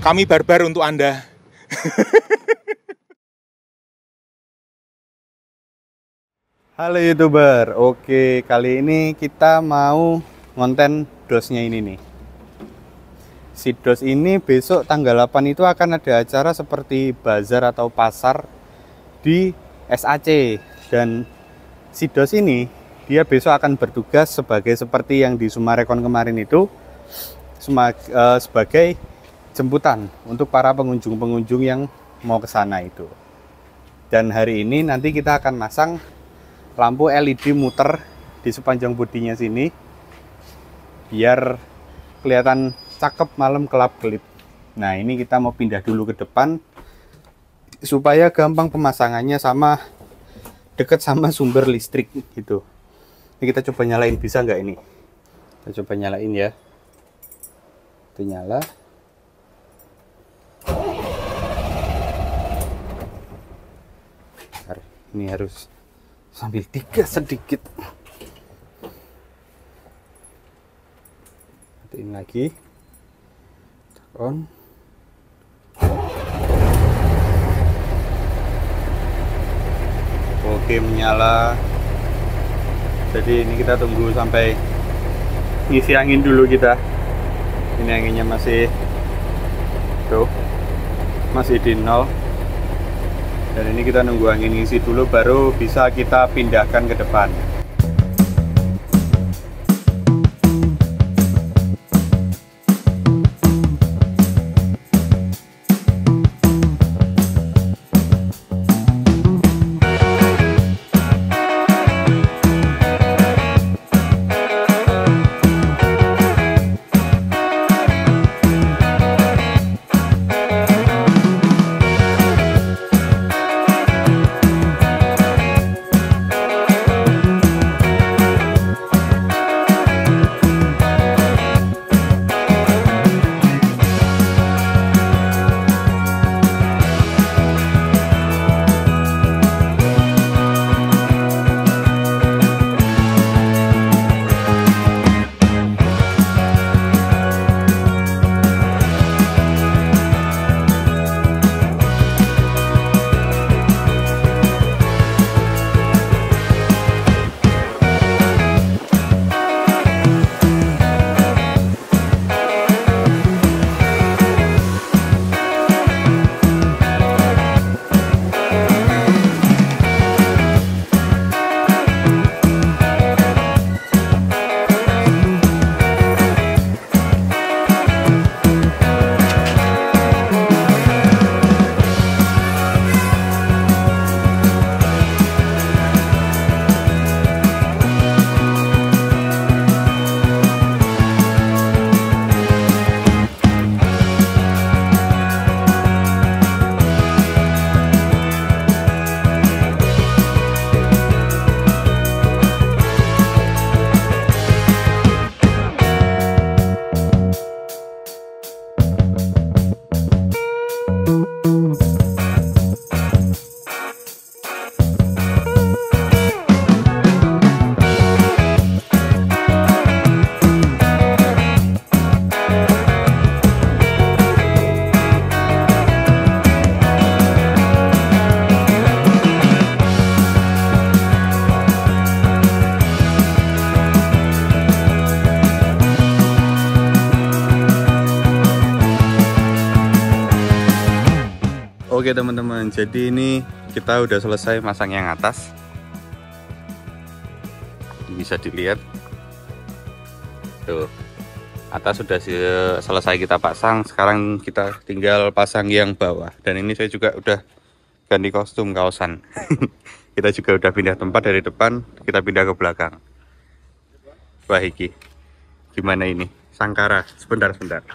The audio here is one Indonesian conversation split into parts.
Kami barbar untuk Anda. Halo YouTuber, oke kali ini kita mau ngonten dosnya ini nih. Si dos ini besok tanggal 8 itu akan ada acara seperti bazar atau pasar di SAC. Dan si dos ini dia besok akan bertugas seperti yang di Sumarekon kemarin itu, sebagai jemputan untuk para pengunjung-pengunjung yang mau ke sana itu. Dan hari ini nanti kita akan masang lampu LED muter di sepanjang bodinya sini biar kelihatan cakep malam kelap-kelip. Nah, ini kita mau pindah dulu ke depan supaya gampang pemasangannya sama deket sama sumber listrik gitu. Ini kita coba nyalain, bisa nggak ini? Kita coba nyalain ya. Itu nyala. Ini harus sambil digas sedikit. Matiin lagi. On. Oke, menyala. Jadi ini kita tunggu sampai ngisi angin dulu kita. Ini anginnya masih tuh, masih di 0. Dan ini kita nunggu angin ngisi dulu baru bisa kita pindahkan ke depan. Oke teman-teman, jadi ini kita udah selesai masang yang atas. Bisa dilihat tuh, atas sudah selesai kita pasang. Sekarang kita tinggal pasang yang bawah. Dan ini saya juga udah ganti kostum kaosan. Kita juga udah pindah tempat dari depan, kita pindah ke belakang. Wah, iki gimana ini Sangkara? Sebentar.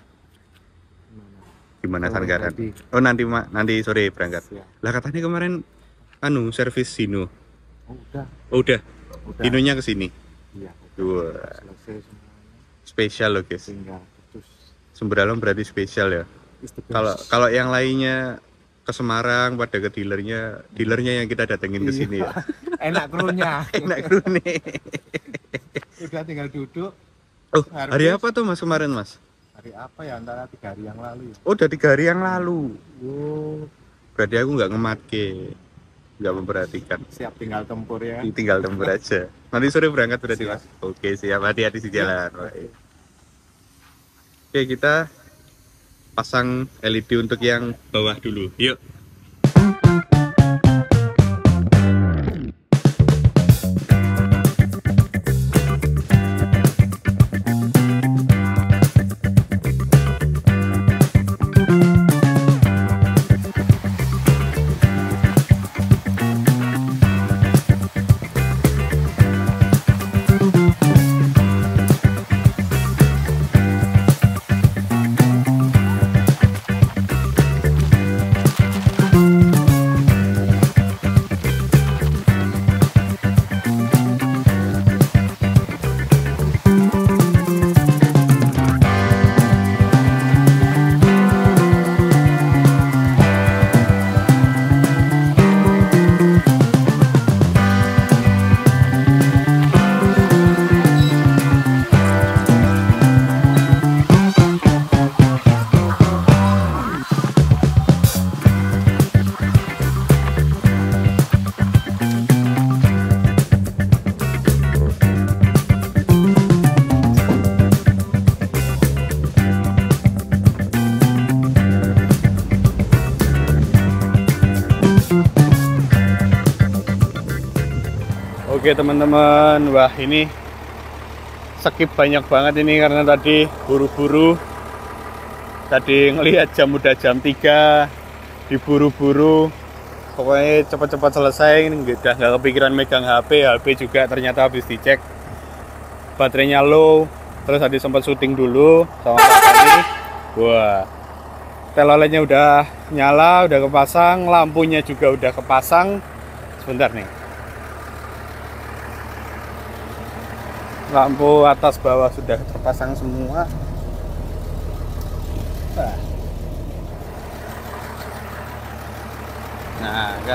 Gimana Sangkara? Oh nanti sore berangkat. Lah katanya kemarin servis Sino. Udah. Dinonya ke sini. Iya. Dua. Selesai semuanya. Spesial loh guys. Tinggal putus. Sumberalem berarti spesial ya. Kalau yang lainnya ke Semarang pada ke dealernya yang kita datengin ke sini ya. Enak krunya. Enak kru nih. Udah tinggal duduk. Oh, hari apa tuh Mas kemarin Mas? Hari apa ya, antara 3 hari yang lalu ya. Oh, udah 3 hari yang lalu. Oh, Berarti aku nggak ngematke, nggak memperhatikan. siap tinggal tempur ya. Tinggal tempur aja. Nanti sore berangkat berarti Siap. Mas. Oke, siap. Hati-hati di jalan. Oke. Oke, kita pasang LED untuk yang bawah dulu. Yuk. Oke teman-teman, wah ini skip banyak banget ini karena tadi buru-buru. Tadi ngelihat jam udah jam 3, diburu-buru. Pokoknya cepat-cepat selesai, udah nggak kepikiran megang HP. HP juga ternyata habis dicek, baterainya low. Terus tadi sempat syuting dulu sama Pak ini. Wah, teloletnya udah nyala, udah kepasang, lampunya juga udah kepasang. Sebentar nih. Lampu atas bawah sudah terpasang semua. Nah kan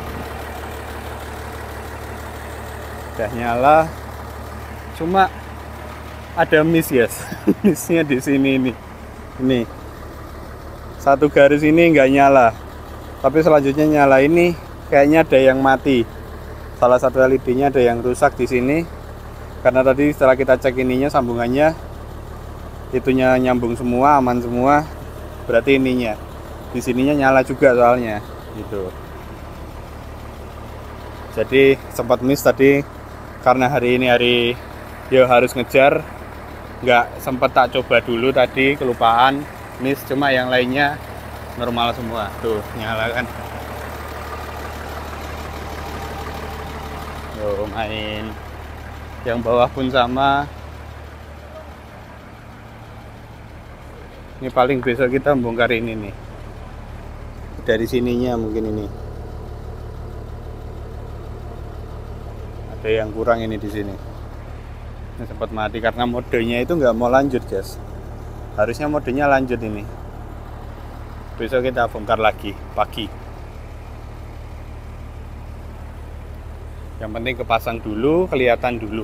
udah nyala, cuma ada miss guys. Missnya di sini nih. Ini satu garis ini nggak nyala, tapi selanjutnya nyala ini kayaknya ada yang mati. Salah satu LED-nya ada yang rusak di sini. Karena tadi setelah kita cek ininya, sambungannya itunya nyambung semua, aman semua. Berarti ininya di sininya nyala juga soalnya gitu. Jadi sempat miss tadi karena hari ini hari harus ngejar, nggak sempat tak coba dulu tadi, kelupaan miss. Cuma yang lainnya normal semua. Tuh nyala kan. Tuh main. Yang bawah pun sama. Ini paling besok kita bongkar ini nih. Dari sininya mungkin ini. Ada yang kurang ini di sini. Ini sempat mati karena modenya itu nggak mau lanjut, guys. Harusnya modenya lanjut ini. Besok kita bongkar lagi pagi. Yang penting kepasang dulu, kelihatan dulu.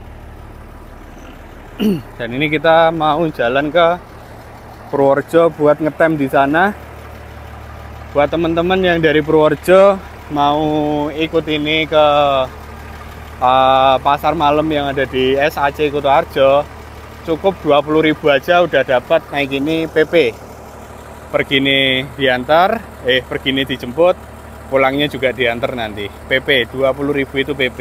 Dan ini kita mau jalan ke Purworejo buat ngetem di sana. Buat teman-teman yang dari Purworejo mau ikut ini ke pasar malam yang ada di SAC Kutoarjo, cukup 20.000 aja udah dapat naik ini PP. Pergi ini diantar, pergi ini dijemput, pulangnya juga diantar nanti. PP 20.000 itu PP.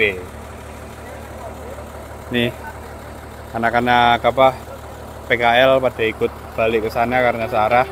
Nih anak-anak apa PKL pada ikut balik ke sana karena searah.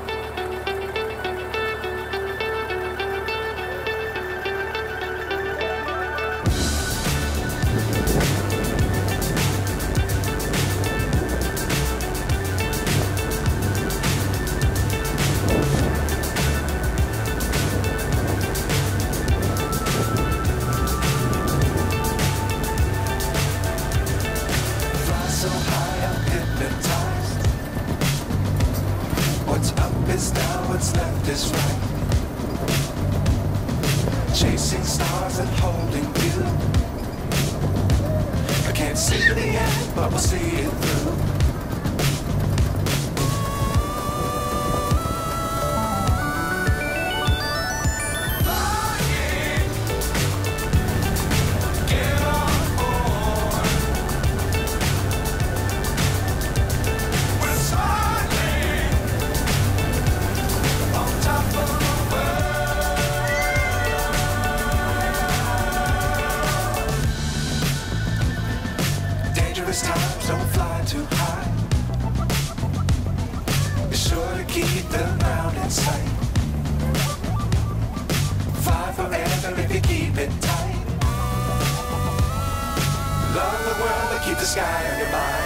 Chasing stars and holding you. I can't see the end, but we'll see it through. fly too high. Be sure to keep the ground in sight. Fly forever if you keep it tight. Love the world but keep the sky on your mind.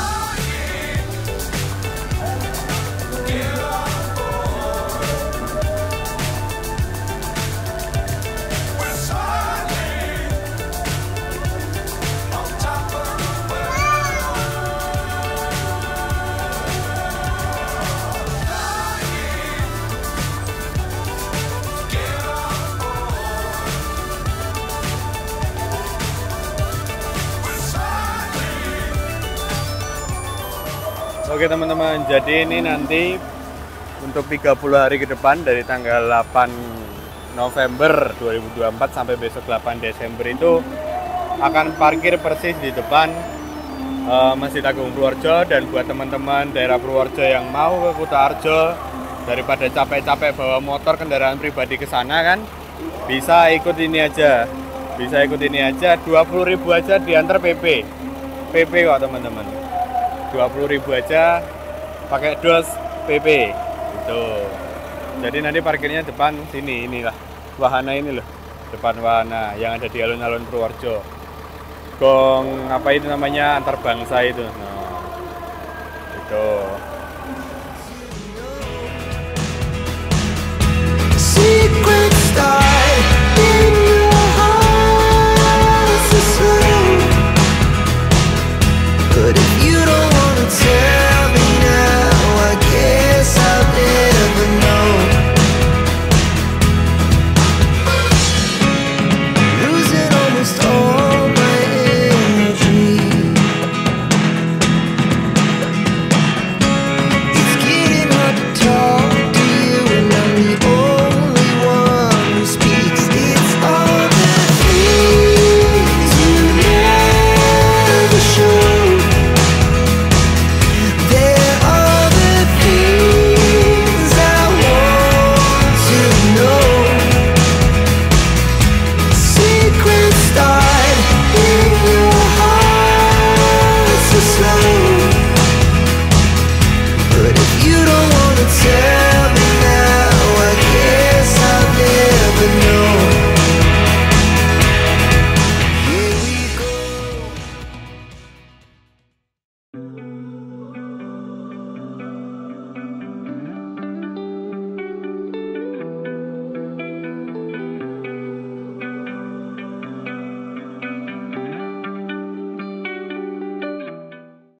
Oke teman-teman, jadi ini nanti untuk 30 hari ke depan dari tanggal 8 November 2024 sampai besok 8 Desember itu akan parkir persis di depan Masjid Agung Purworejo. Dan buat teman-teman daerah Purworejo yang mau ke Kutoarjo, daripada capek-capek bawa motor kendaraan pribadi ke sana kan, bisa ikut ini aja. Bisa ikut ini aja, 20.000 aja diantar PP kok teman-teman. 20.000 aja pakai dos PP gitu. Jadi nanti parkirnya depan sini, inilah wahana ini loh, depan wahana yang ada di alun-alun Purworejo. Gong apa itu namanya, antar bangsa itu. Nah, itu. Secret star.